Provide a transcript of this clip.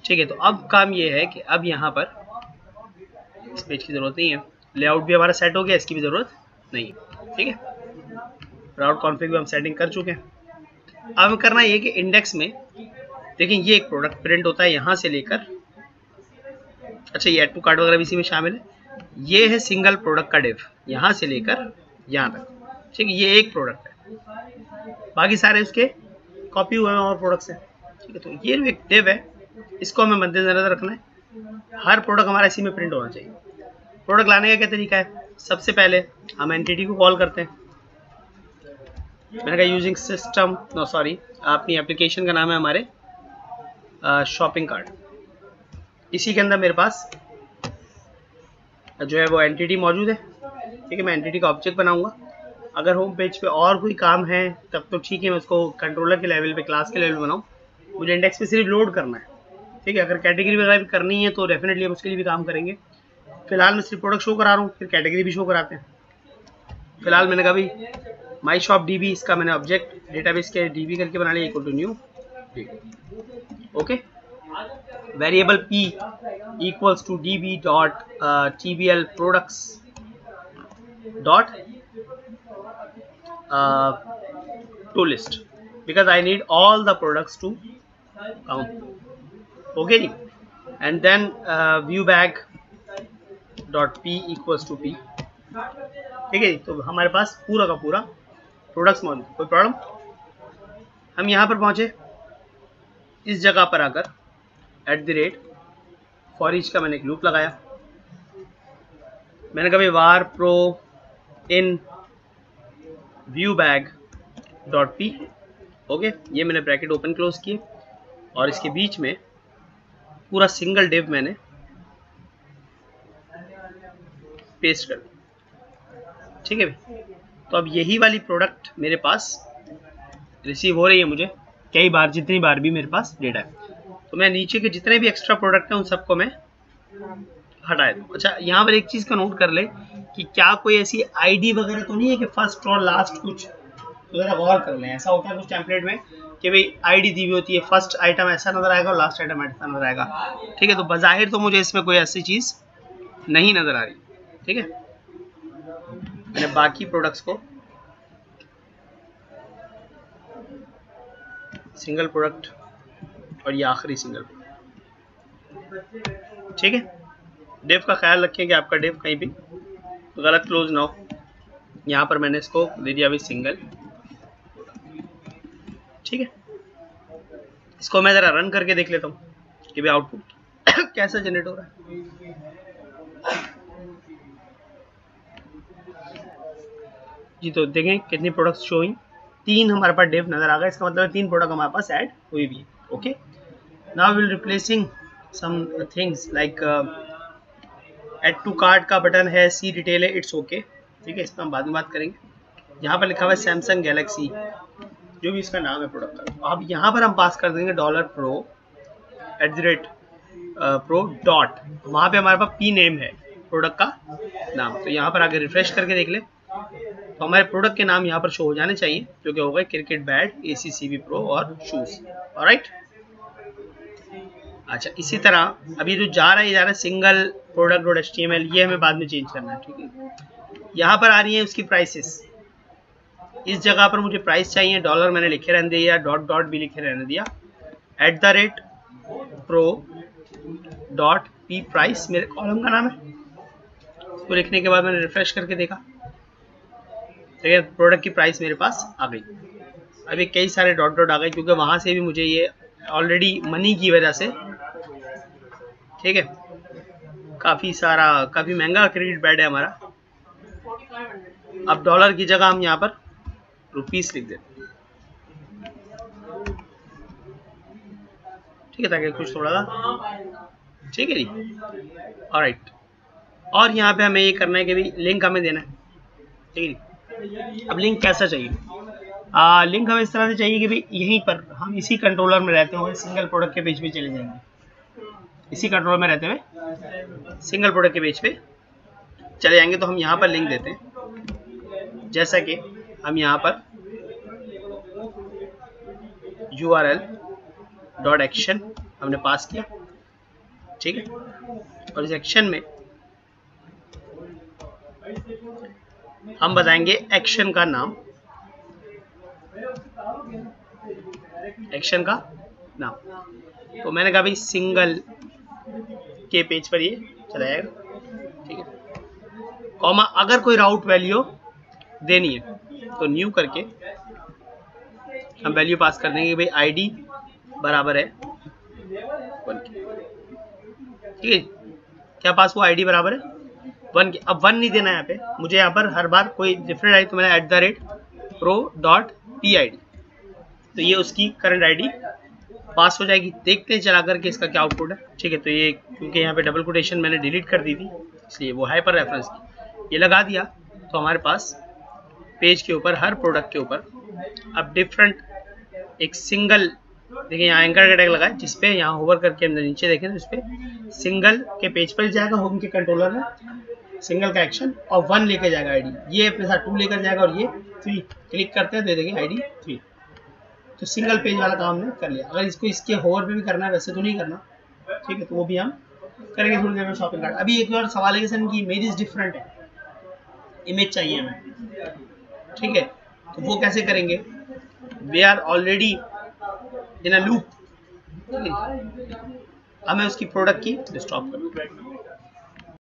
ठीक है, तो अब काम ये है कि अब यहाँ पर इस पेज की ज़रूरत नहीं है, लेआउट भी हमारा सेट हो गया, इसकी भी ज़रूरत नहीं है। ठीक है, राउट कॉन्फ़िग भी हम सेटिंग कर चुके हैं। अब हमें करना ये कि इंडेक्स में देखिए ये एक प्रोडक्ट प्रिंट होता है यहाँ से लेकर, अच्छा ये ऐड टू कार्ट वगैरह भी इसी में शामिल है। ये है सिंगल प्रोडक्ट का डिव, यहाँ से लेकर यहाँ तक। ठीक है, ये एक प्रोडक्ट है, बाकी सारे उसके कॉपी हुए हैं और प्रोडक्ट्स हैं। ठीक है, तो ये जो एक डिव है इसको हमें मद्देनजर रखना है, हर प्रोडक्ट हमारा इसी में प्रिंट होना चाहिए। प्रोडक्ट लाने का क्या तरीका है, सबसे पहले हम एंटिटी को कॉल करते हैं। मैंने कहा यूजिंग सिस्टम, नो सॉरी, अपनी एप्लीकेशन का नाम है हमारे शॉपिंग कार्ट। इसी के अंदर मेरे पास जो है वो एंटिटी मौजूद है। ठीक है, मैं एंटिटी का ऑब्जेक्ट बनाऊंगा। अगर होम पेज पे और कोई काम है तब तो ठीक है, मैं उसको कंट्रोलर के लेवल पे, क्लास के लेवल पे बनाऊँ, मुझे इंडेक्स पे सिर्फ लोड करना है। ठीक है, अगर कैटेगरी वगैरह भी करनी है तो डेफिनेटली हम उसके लिए भी काम करेंगे। फिलहाल मैं सिर्फ प्रोडक्ट शो करा रहा हूँ, फिर कैटेगरी भी शो कराते हैं। फिलहाल मैंने कहा भाई माई शॉप डीबी, इसका मैंने ऑब्जेक्ट डेटाबेस के डीबी करके बना लिया, equal to new. Okay, variable p equals to db dot tbl products dot to list because I need all the products to count. Okay जी, and then view bag dot p equals to p. ठीक है जी, तो हमारे पास पूरा का पूरा products मौजूद। कोई प्रॉब्लम? हम यहाँ पर पहुँचे, इस जगह पर आकर @ फॉर ईच का मैंने एक लूप लगाया। मैंने कभी var pro in view bag dot P. Okay, ये मैंने ब्रैकेट ओपन क्लोज किए और इसके बीच में पूरा सिंगल डिव मैंने पेस्ट कर दिया। ठीक है भाई, तो अब यही वाली प्रोडक्ट मेरे पास रिसीव हो रही है मुझे कई बार, जितनी बार भी मेरे पास डेटा है। तो मैं नीचे के जितने भी एक्स्ट्रा प्रोडक्ट हैं उन सबको मैं हटा दूँ। अच्छा, यहाँ पर एक चीज़ का नोट कर ले कि क्या कोई ऐसी आईडी वगैरह तो नहीं है कि फर्स्ट और लास्ट कुछ, तो ज़रा गौर कर लें। ऐसा होता है कुछ टेम्पलेट में कि भाई आईडी दी हुई होती है, फर्स्ट आइटम ऐसा नज़र आएगा और लास्ट आइटम ऐसा नज़र आएगा। ठीक है, तो बज़ाहिर तो मुझे इसमें कोई ऐसी चीज़ नहीं नज़र आ रही। ठीक है, मैंने बाकी प्रोडक्ट्स को सिंगल प्रोडक्ट और ये आखिरी सिंगल। ठीक है, डिव का ख्याल रखें कि आपका डिव कहीं भी गलत क्लोज ना हो। यहाँ पर मैंने इसको दे दिया अभी सिंगल। ठीक है, इसको मैं ज़रा रन करके देख लेता हूँ कि भाई आउटपुट कैसा जनरेट हो रहा है। जी, तो देखें कितनी प्रोडक्ट्स शो हुई, 3 हमारे पास डिव नज़र आ गया। इसका मतलब 3 प्रोडक्ट हमारे पास ऐड हुई भी है। Okay, now will replacing some things like add to cart का बटन है, सी डिटेल है, इट्स ओके। ठीक है, इस पर हम बाद में बात करेंगे। यहाँ पर लिखा हुआ है सैमसंग गैलेक्सी, जो भी इसका नाम है प्रोडक्ट का। अब यहाँ पर हम पास कर देंगे $pro @pro डॉट, वहाँ पे हमारे पास पी नेम है प्रोडक्ट का नाम। तो यहाँ पर आगे रिफ्रेश करके देख ले तो हमारे प्रोडक्ट के नाम यहाँ पर शो हो जाने चाहिए, जो कि हो गए क्रिकेट बैट, ACCB प्रो और शूज। ऑलराइट, अच्छा इसी तरह अभी जो जा रहा है सिंगल प्रोडक्ट डॉट HTML, ये हमें बाद में चेंज करना है। ठीक है, यहाँ पर आ रही है उसकी प्राइसेस। इस जगह पर मुझे प्राइस चाहिए, डॉलर मैंने लिखे रहने दिया, डॉट डॉट भी लिखे रहने दिया, @pro डॉट p प्राइस मेरे कॉलम का नाम है। इसको लिखने के बाद मैंने रिफ्रेश करके देखा, देखिए प्रोडक्ट की प्राइस मेरे पास आ गई। अभी कई सारे डॉट डॉट आ गए क्योंकि वहाँ से भी मुझे ये ऑलरेडी मनी की वजह से, ठीक है, काफ़ी महंगा क्रेडिट बैड है हमारा। अब डॉलर की जगह हम यहाँ पर रुपीस लिख देते हैं। ठीक है, ताकि कुछ थोड़ा सा, ठीक है जी। ऑलराइट, और यहाँ पे हमें ये करना है कि भी लिंक हमें देना है। ठीक है, अब लिंक कैसा चाहिए? लिंक हमें इस तरह से चाहिए कि भाई यहीं पर हम इसी कंट्रोलर में रहते हुए सिंगल प्रोडक्ट के पेज पे चले जाएंगे। इसी कंट्रोलर में रहते हुए सिंगल प्रोडक्ट के पेज पे चले जाएंगे। तो हम यहाँ पर लिंक देते हैं, जैसा कि हम यहाँ पर url डॉट एक्शन हमने पास किया। ठीक है। और इस एक्शन में हम बताएंगे एक्शन का नाम, एक्शन का नाम। तो मैंने कहा भाई सिंगल के पेज पर ये चला जाएगा, ठीक है। कॉमा अगर कोई राउट वैल्यू देनी है तो न्यू करके हम वैल्यू पास कर देंगे भाई आईडी बराबर है 1 के, ठीक है। क्या पास हुआ, आईडी बराबर है 1 के। अब 1 नहीं देना है यहाँ पे मुझे, यहाँ पर हर बार कोई डिफरेंट आई तो मैंने @pro.pid, तो ये उसकी करंट आईडी पास हो जाएगी। देखते हैं चला करके इसका क्या आउटपुट है, ठीक है। तो ये क्योंकि यहाँ पे डबल कोटेशन मैंने डिलीट कर दी थी इसलिए वो हाइपर रेफरेंस की ये लगा दिया, तो हमारे पास पेज के ऊपर हर प्रोडक्ट के ऊपर अब डिफरेंट एक सिंगल, देखिए यहाँ एंकर का टैग लगा है जिसपे यहाँ होवर करके हम नीचे देखें तो इसपे सिंगल के पेज पर जाएगा, होम के कंट्रोलर में सिंगल का एक्शन और 1 लेकर जाएगा आईडी, ये अपने साथ 2 लेकर जाएगा और ये 3 क्लिक करते हैं दे देंगे आईडी 3। तो सिंगल पेज वाला काम हमने कर लिया। अगर इसको इसके होवर पे भी करना है, वैसे तो नहीं करना, ठीक है, तो वो भी हम करेंगे थोड़ी देर में शॉपिंग कार्ट। अभी एक और सवाल है कि सर इनकी इमेजेस डिफरेंट है, इमेज चाहिए हमें, ठीक है, तो वो कैसे करेंगे। We are already in a loop, हमें उसकी प्रोडक्ट की स्टॉप करना।